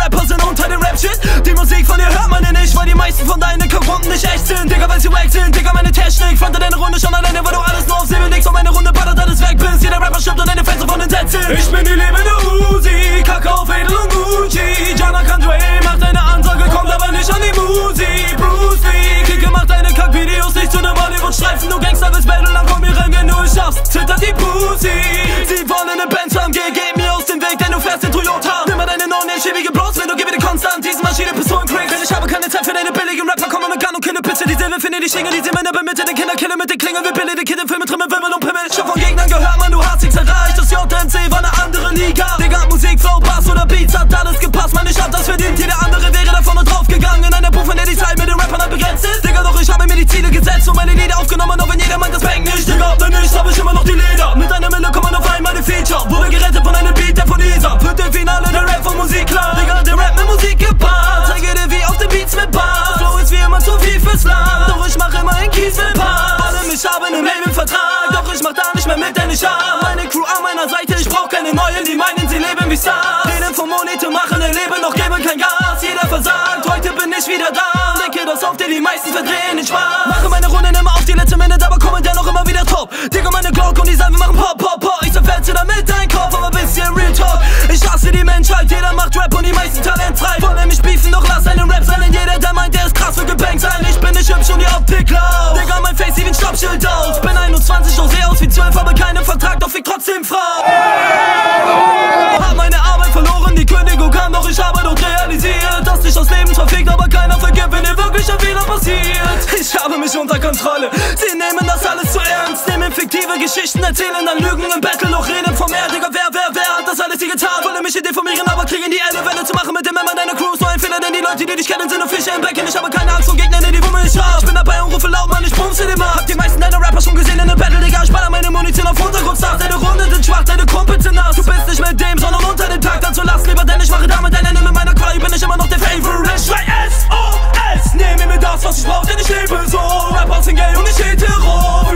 Rapper sind unter dem Rap-Shit. Die Musik von dir hört man ja nicht, weil die meisten von deinen Konkurrenten nicht echt sind. Digga, weil sie wack sind, Digga, meine Technik fronte deine Runde schon alleine, weil du alles nur auf Säbel legst und meine Runde ballert, alles weg bist. Jeder Rapper stirbt und deine Fans von den Sätzen. Ich bin die lebende Uzi, Kacke auf Edel und Gucci. Jana kann Dre, macht eine Ansage, kommt aber nicht an die Musik. Bruce Lee, Kicke macht deine Kackvideos nicht zu nem Hollywood-Streifen. Du Gangster willst Battle, dann komm hier rein, wenn du es schaffst. Zittert die Pussy. Sie wollen eine Benz haben, geh mir aus dem Weg, denn du fährst in Toyota. Nimm mal deine no-name-schäbige Bros, wenn du gib mir konstant diese Maschine, Pistolen, Craig. Denn ich habe keine Zeit für deine billigen Rapper, komm mit Gun und Kille, Pizza. Die Silbe finde die Schinge, die sie Männer bemitte, den Kinder kille mit den Klingen, wir billige Kinder, Filme, Trimmel, Wimmel und Pimmel. Schon von Gegnern gehört, man, du hast nichts erreicht. Das JMC war eine andere Liga. Digga, Musik, Flow, Bass oder Beats, hat alles gepasst, man, ich hab das verdient. Jeder andere wäre da vorne draufgegangen, in einer Buch, in der die Zeit mit den Rappern halt begrenzt ist. Digga, doch ich habe mir die Ziele gesetzt und meine Lieder aufgenommen, auch wenn jeder meint, das bängt nicht. Digga, wenn nicht, hab ich immer noch die Lieder. Mit einer Mille kommen auf einmal die Feature. Wurde gerettet von einem Beat, der von Isa. Für den Finale der Rap von Musik, klar. Digga, der Rap mit Musik gepaart. Zeige dir wie auf den Beats mit Bass. Flow ist wie immer zu viel fürs Land. Doch ich mach immer einen Kies mit Pass. Alle mich haben im Label-Vertrag. Doch ich mach da nicht mehr mit, denn ich hab meine Crew an meiner Seite. Ich brauch keine neuen, die meinen, sie leben wie Stars. Reden vom Monitor, machen ihr Leben, doch geben kein Gas. Jeder versagt, heute bin ich wieder da. Denke, das auf dir die meisten verdrehen, ich Spaß. Mache meine Runden immer auf die letzte Minute, aber kommen dennoch immer wieder top. Digga, meine Glock und die Salve machen Pop, Pop, Pop. Ich zerfetze damit dein Kopf, aber bisschen Real Talk. Ich hasse die Menschheit, jeder macht Rap und die meisten talentfrei. Wollen mich beefen, doch lass einen Rap sein, denn jeder, der meint, der ist krass, wird gebankt sein. Ich bin nicht hübsch und die Optik laut. Digga, mein Face sieht wie ein Stoppschild aus. Bin 21, doch seh aus wie 12, habe keinen Vertrag, doch fick trotzdem Frau. Hab meine Arbeit verloren, die Kündigung kam, doch ich habe dort realisiert, dass dich das Leben verfickt, aber keiner vergibt, wenn dir wirklich ein Fehler passiert. Ich habe mich unter Kontrolle, sie nehmen das alles zu ernst, nehmen fiktive Geschichten, erzählen dann Lügen im Battle, noch reden vom Meer. Digga, wer hat das alles hier getan? Wollen mich deformieren, aber kriegen die Welle zu machen mit dem Member deiner Crew. Ist nur ein Fehler, denn die Leute, die dich kennen, sind nur Fische im Becken. Ich habe keine Angst vor Gegnern, die Wumme ich hab. Ich bin dabei und rufe laut, Mann, ich bumse den Markt. Hab die meisten deiner Rapper schon gesehen in der Battle, Digga. Ich baller meine Munition auf Untergrundstart. Deine Runde sind schwach, deine Kumpels sind nass. Du bist nicht mit dem, sondern unter dem Tag. Dann zur Last lieber, denn ich mache damit deine Nimm. Mit meiner Quali bin ich immer noch der Favorite. Ich schrei SOS, nehme mir das, was ich brauch, denn ich lebe so. Rap aus den Gay und nicht hetero.